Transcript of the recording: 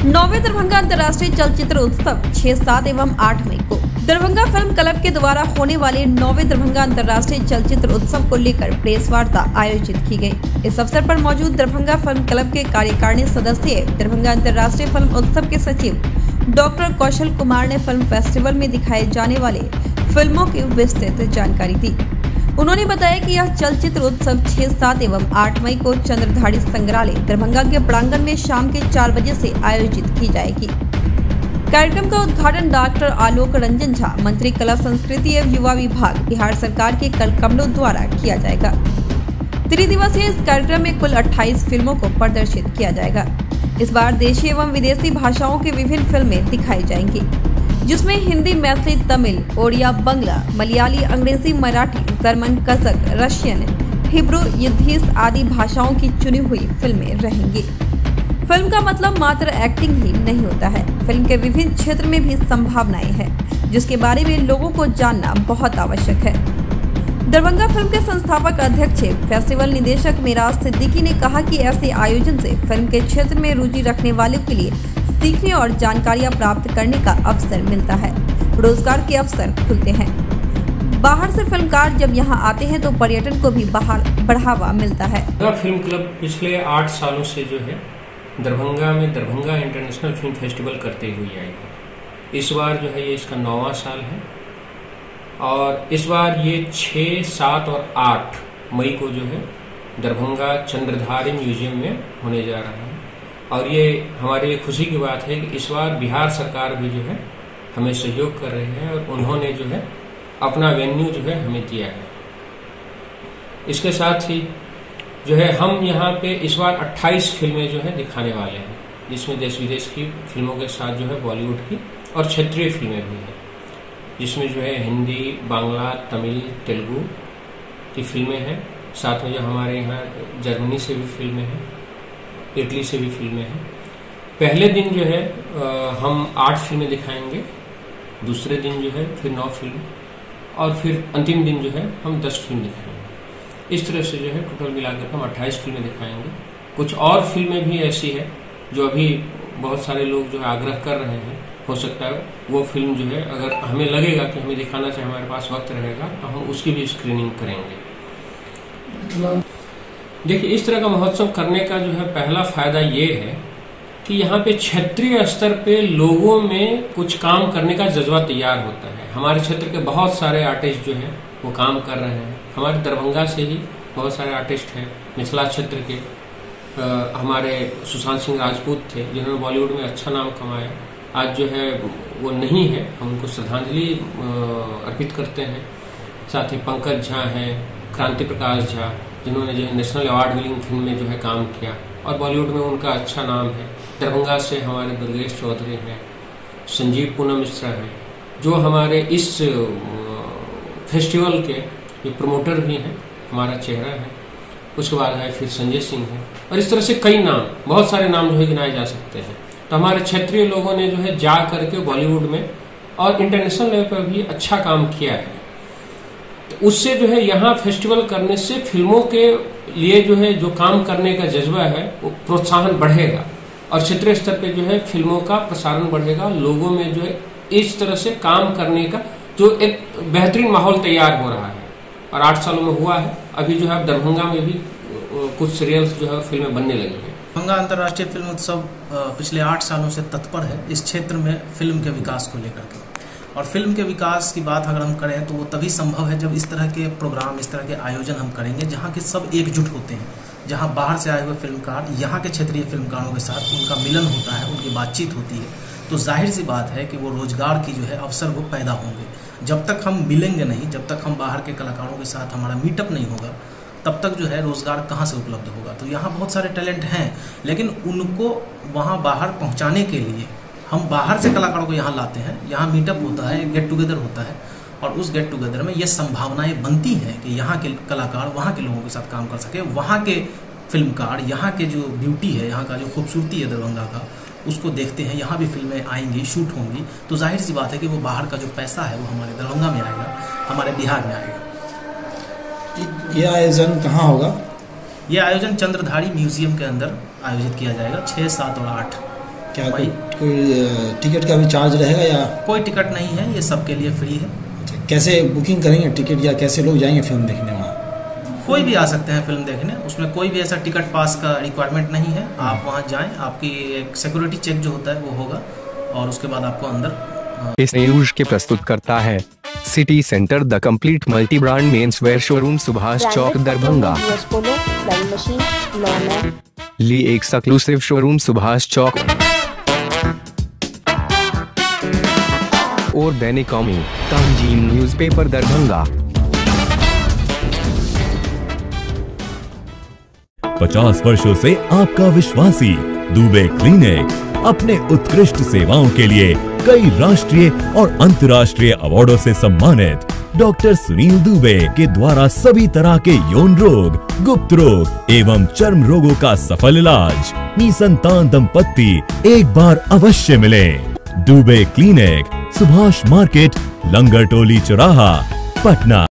9वें दरभंगा अंतर्राष्ट्रीय चलचित्र उत्सव 6, 7 एवं 8 मई को दरभंगा फिल्म क्लब के द्वारा होने वाले 9वें दरभंगा अंतर्राष्ट्रीय चलचित्र उत्सव को लेकर प्रेस वार्ता आयोजित की गई। इस अवसर पर मौजूद दरभंगा फिल्म क्लब के कार्यकारिणी सदस्य दरभंगा अंतर्राष्ट्रीय फिल्म उत्सव के सचिव डॉक्टर कौशल कुमार ने फिल्म फेस्टिवल में दिखाए जाने वाले फिल्मों की विस्तृत जानकारी दी। उन्होंने बताया कि यह चलचित्र उत्सव 6, 7 एवं 8 मई को चंद्रधारी संग्रहालय दरभंगा के प्रांगण में शाम के 4 बजे से आयोजित की जाएगी। कार्यक्रम का उद्घाटन डॉक्टर आलोक रंजन झा, मंत्री कला संस्कृति एवं युवा विभाग, बिहार सरकार के कल कमलों द्वारा किया जाएगा। त्रिदिवसीय इस कार्यक्रम में कुल 28 फिल्मों को प्रदर्शित किया जाएगा। इस बार देशी एवं विदेशी भाषाओं की विभिन्न फिल्में दिखाई जाएंगी, जिसमें हिंदी, मैथिली, तमिल, ओडिया, बंगला, मलयाली, अंग्रेजी, Marathi, German, Kazakh, Russian, Hebrew, Yiddish आदि भाषाओं की चुनी हुई फिल्में रहेंगी। फिल्म का मतलब मात्र एक्टिंग ही नहीं होता है। फिल्म के विभिन्न क्षेत्र में भी संभावनाएं हैं, जिसके बारे में लोगों को जानना बहुत आवश्यक है। दरभंगा फिल्म के संस्थापक अध्यक्ष फेस्टिवल निदेशक मेराज सिद्दीकी ने कहा कि ऐसे आयोजन से फिल्म के क्षेत्र में रुचि रखने वालों के लिए सीखने और जानकारियां प्राप्त करने का अवसर मिलता है। रोजगार के अवसर खुलते हैं। बाहर से फिल्मकार जब यहां आते हैं तो पर्यटन को भी बढ़ावा मिलता है। फिल्म क्लब पिछले 8 सालों से जो है दरभंगा में दरभंगा इंटरनेशनल फिल्म फेस्टिवल करते हुए आई है। इस बार जो है ये इसका 9वां साल है और इस बार ये 6, 7 और 8 मई को जो है दरभंगा चंद्रधारी म्यूजियम में होने जा रहा है। और ये हमारे लिए खुशी की बात है कि इस बार बिहार सरकार भी जो है हमें सहयोग कर रही है और उन्होंने जो है अपना वेन्यू जो है हमें दिया है। इसके साथ ही जो है हम यहाँ पे इस बार 28 फिल्में जो है दिखाने वाले हैं, जिसमें देश विदेश की फिल्मों के साथ जो है बॉलीवुड की और क्षेत्रीय फिल्में भी हैं, जिसमें जो है हिंदी, बांग्ला, तमिल, तेलुगु की फिल्में हैं। साथ में जो हमारे यहाँ जर्मनी से भी फिल्में हैं, इटली से भी फिल्में हैं। पहले दिन जो है हम 8 फिल्में दिखाएंगे, दूसरे दिन जो है फिर 9 फिल्म और फिर अंतिम दिन जो है हम 10 फिल्म दिखाएंगे। इस तरह से जो है टोटल मिलाकर हम 28 फिल्में दिखाएंगे। कुछ और फिल्में भी ऐसी है जो अभी बहुत सारे लोग जो है आग्रह कर रहे हैं, हो सकता है वो फिल्म जो है अगर हमें लगेगा कि हमें दिखाना चाहिए, हमारे पास वक्त रहेगा तो हम उसकी भी स्क्रीनिंग करेंगे। देखिए, इस तरह का महोत्सव करने का जो है पहला फायदा ये है कि यहाँ पे क्षेत्रीय स्तर पे लोगों में कुछ काम करने का जज्बा तैयार होता है। हमारे क्षेत्र के बहुत सारे आर्टिस्ट जो हैं वो काम कर रहे हैं। हमारे दरभंगा से ही बहुत सारे आर्टिस्ट हैं। मिथिला क्षेत्र के हमारे सुशांत सिंह राजपूत थे, जिन्होंने बॉलीवुड में अच्छा नाम कमाया। आज जो है वो नहीं है, हम उनको श्रद्धांजलि अर्पित करते हैं। साथ ही पंकज झा हैं, क्रांति प्रकाश झा, जिन्होंने जो नेशनल अवार्ड विनिंग फिल्म में जो है काम किया और बॉलीवुड में उनका अच्छा नाम है। दरभंगा से हमारे दुर्गेश चौधरी हैं, संजीव पूनम मिश्रा हैं, जो हमारे इस फेस्टिवल के ये प्रमोटर भी हैं, हमारा चेहरा है। उसके बाद है फिर संजय सिंह है और इस तरह से कई नाम, बहुत सारे नाम जो है गिनाए जा सकते हैं। तो हमारे क्षेत्रीय लोगों ने जो है जा करके बॉलीवुड में और इंटरनेशनल लेवल पर भी अच्छा काम किया है। तो उससे जो है यहाँ फेस्टिवल करने से फिल्मों के लिए जो है जो काम करने का जज्बा है वो प्रोत्साहन बढ़ेगा और क्षेत्रीय स्तर पे जो है फिल्मों का प्रसारण बढ़ेगा। लोगों में जो है इस तरह से काम करने का जो एक बेहतरीन माहौल तैयार हो रहा है और 8 सालों में हुआ है। अभी जो है दरभंगा में भी कुछ सीरियल्स जो है फिल्में बनने लगी है। दरभंगा अंतर्राष्ट्रीय फिल्म उत्सव पिछले 8 सालों से तत्पर है इस क्षेत्र में फिल्म के विकास को लेकर के। और फिल्म के विकास की बात अगर हम करें तो वो तभी संभव है जब इस तरह के प्रोग्राम, इस तरह के आयोजन हम करेंगे जहाँ के सब एकजुट होते हैं, जहाँ बाहर से आए हुए फिल्मकार यहाँ के क्षेत्रीय फिल्मकारों के साथ उनका मिलन होता है, उनकी बातचीत होती है। तो जाहिर सी बात है कि वो रोजगार की जो है अवसर वो पैदा होंगे। जब तक हम मिलेंगे नहीं, जब तक हम बाहर के कलाकारों के साथ हमारा मीटअप नहीं होगा, तब तक जो है रोजगार कहाँ से उपलब्ध होगा। तो यहाँ बहुत सारे टैलेंट हैं, लेकिन उनको वहाँ बाहर पहुँचाने के लिए हम बाहर से कलाकारों को यहाँ लाते हैं। यहाँ मीटअप होता है, गेट टुगेदर होता है और उस गेट टुगेदर में ये संभावनाएं बनती हैं कि यहाँ के कलाकार वहाँ के लोगों के साथ काम कर सके। वहाँ के फिल्मकार यहाँ के जो ब्यूटी है, यहाँ का जो खूबसूरती है दरभंगा का, उसको देखते हैं। यहाँ भी फिल्में आएंगी, शूट होंगी, तो जाहिर सी बात है कि वो बाहर का जो पैसा है वो हमारे दरभंगा में आएगा, हमारे बिहार में आएगा। ये आयोजन कहाँ होगा? ये आयोजन चंद्रधारी म्यूजियम के अंदर आयोजित किया जाएगा 6, 7 और 8। क्या कोई टिकट का भी चार्ज रहेगा या? कोई टिकट नहीं है, ये सबके लिए फ्री है। अच्छा, कैसे बुकिंग करेंगे टिकट या कैसे लोग जाएंगे फिल्म देखने वहाँ? कोई भी आ सकते हैं फिल्म देखने, उसमें कोई भी ऐसा टिकट पास का रिक्वायरमेंट नहीं है। आप वहाँ जाएं, आपकी एक सिक्योरिटी चेक जो होता है वो होगा और उसके बाद आपको अंदर। इस न्यूज के प्रस्तुत करता है city centre the complete multi brand menswear showroom Subhash Chowk Darbhanga. Lee exclusive showroom Subhash Chowk और दैनिक कौमी तंजीम न्यूज़पेपर दरभंगा। 50 वर्षों से आपका विश्वासी दुबे क्लिनिक अपने उत्कृष्ट सेवाओं के लिए कई राष्ट्रीय और अंतर्राष्ट्रीय अवार्डों से सम्मानित डॉक्टर सुनील दुबे के द्वारा सभी तरह के यौन रोग, गुप्त रोग एवं चर्म रोगों का सफल इलाज। निसंतान दंपत्ति एक बार अवश्य मिले। दुबे क्लिनिक, सुभाष मार्केट, लंगर टोली चौराहा, पटना।